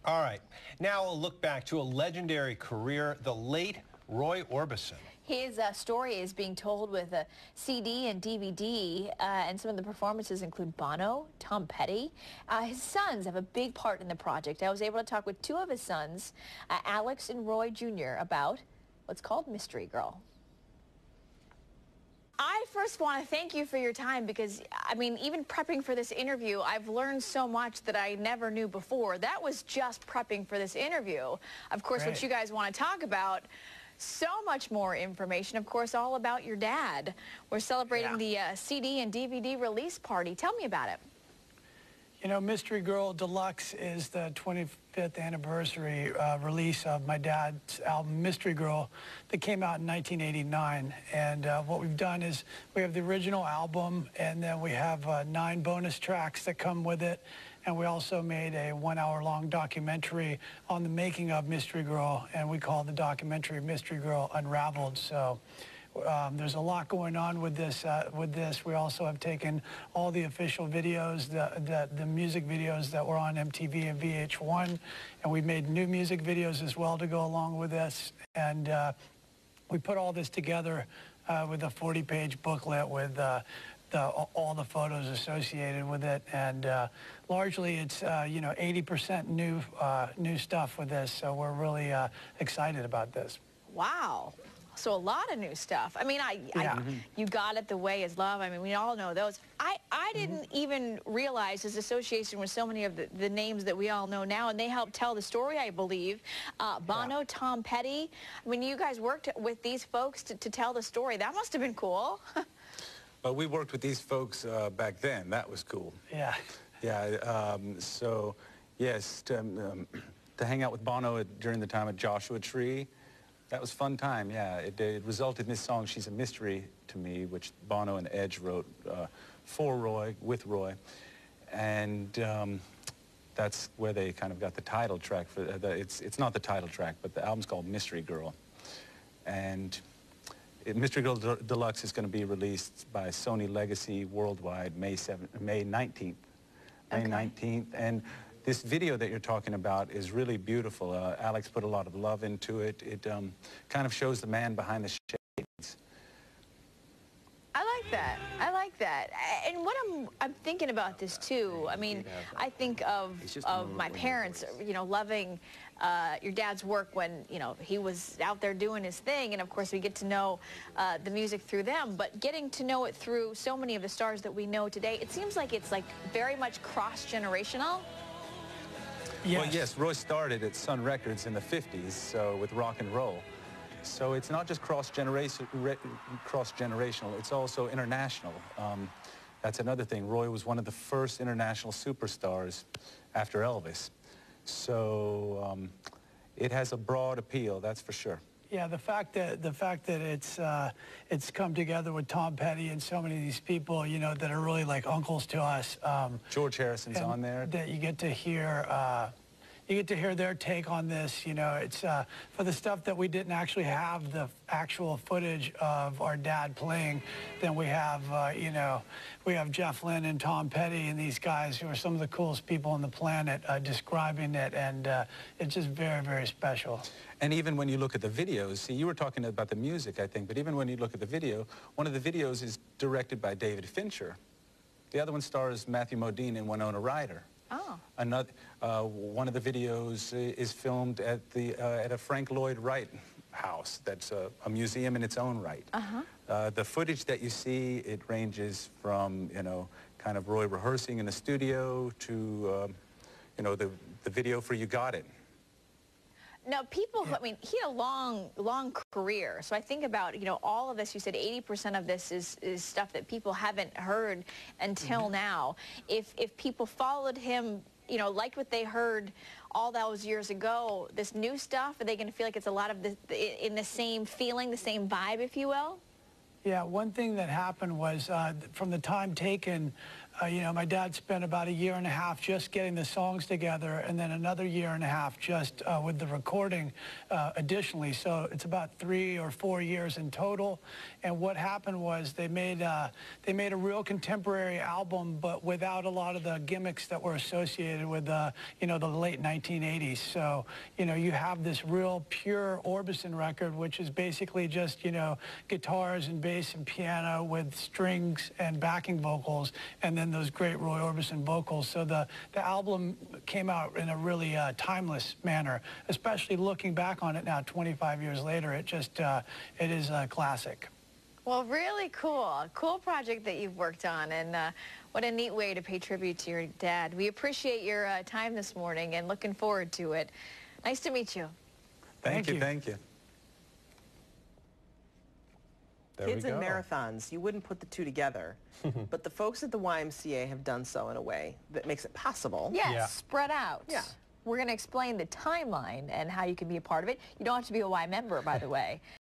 All right. Now a look back to a legendary career, the late Roy Orbison. His story is being told with a CD and DVD, and some of the performances include Bono, Tom Petty. His sons have a big part in the project. I was able to talk with two of his sons, Alex and Roy Jr., about what's called Mystery Girl. I first want to thank you for your time because, I mean, even prepping for this interview, I've learned so much that I never knew before. That was just prepping for this interview. Of course, what you guys want to talk about, so much more information, of course, all about your dad. We're celebrating the CD and DVD release party. Tell me about it. You know, Mystery Girl Deluxe is the 25th anniversary release of my dad's album, Mystery Girl, that came out in 1989. And what we've done is we have the original album, and then we have 9 bonus tracks that come with it. And we also made a 1-hour-long documentary on the making of Mystery Girl, and we call the documentary Mystery Girl Unraveled. So there's a lot going on with this. We also have taken all the official videos, the music videos that were on MTV and VH1, and we made new music videos as well to go along with this. And we put all this together with a 40-page booklet with all the photos associated with it, and largely it's 80% new stuff with this. So we're really excited about this. Wow. So a lot of new stuff. I mean, You Got It, The Way Is Love. I mean, we all know those. I didn't even realize his association with so many of the names that we all know now, and they helped tell the story, I believe. Bono, Tom Petty. I mean, you guys worked with these folks to tell the story. That must have been cool. Well, we worked with these folks back then. That was cool. Yeah. Yeah. So, yes, to hang out with Bono during the time at Joshua Tree, that was a fun time, yeah. It resulted in this song, She's a Mystery to Me, which Bono and Edge wrote for Roy, with Roy. And that's where they kind of got the title track. It's not the title track, but the album's called Mystery Girl. And Mystery Girl Deluxe is going to be released by Sony Legacy worldwide May 19th. May 19th. And this video that you're talking about is really beautiful. Alex put a lot of love into it. It kind of shows the man behind the shades. I like that. I like that. And what I'm thinking about this too. I mean, I think of my parents, you know, loving your dad's work when, you know, he was out there doing his thing, and of course we get to know the music through them, but getting to know it through so many of the stars that we know today, it seems like it's like very much cross-generational. Yes. Well, yes, Roy started at Sun Records in the 50s, so with rock and roll. So it's not just cross-generational, it's also international. That's another thing. Roy was one of the first international superstars after Elvis. So it has a broad appeal, that's for sure. Yeah, the fact that it's come together with Tom Petty and so many of these people, you know, that are really like uncles to us. George Harrison's on there. That you get to hear. You get to hear their take on this. You know, it's for the stuff that we didn't actually have the actual footage of our dad playing. Then we have, you know, we have Jeff Lynne and Tom Petty and these guys who are some of the coolest people on the planet describing it, and it's just very, very special. And even when you look at the videos, see, you were talking about the music, I think, but even when you look at the video, one of the videos is directed by David Fincher. The other one stars Matthew Modine and Winona Ryder. Oh. Another, one of the videos is filmed at a Frank Lloyd Wright house. That's a museum in its own right. The footage that you see, it ranges from, you know, kind of Roy rehearsing in the studio to, you know, the video for You Got It. Now, people, I mean, he had a long career. So I think about, you know, all of this. You said 80% of this is stuff that people haven't heard until now. If people followed him, you know, liked what they heard all those years ago, this new stuff, are they going to feel like it's a lot of in the same feeling, the same vibe, if you will? Yeah, one thing that happened was from the time taken You know, my dad spent about a year and a half just getting the songs together, and then another year and a half just with the recording additionally. So it's about 3 or 4 years in total. And what happened was they made a real contemporary album, but without a lot of the gimmicks that were associated with you know, the late 1980s. So, you know, you have this real pure Orbison record, which is basically just, you know, guitars and bass and piano with strings and backing vocals, and then those great Roy Orbison vocals. So the album came out in a really timeless manner, especially looking back on it now 25 years later. It just, it is a classic. Well, really cool. Cool project that you've worked on, and what a neat way to pay tribute to your dad. We appreciate your time this morning and looking forward to it. Nice to meet you. Thank you. Thank you. There Kids we and go. marathons, you wouldn't put the two together, but the folks at the YMCA have done so in a way that makes it possible. Yes, Yeah. spread out. Yeah. We're going to explain the timeline and how you can be a part of it. You don't have to be a Y member, by the way.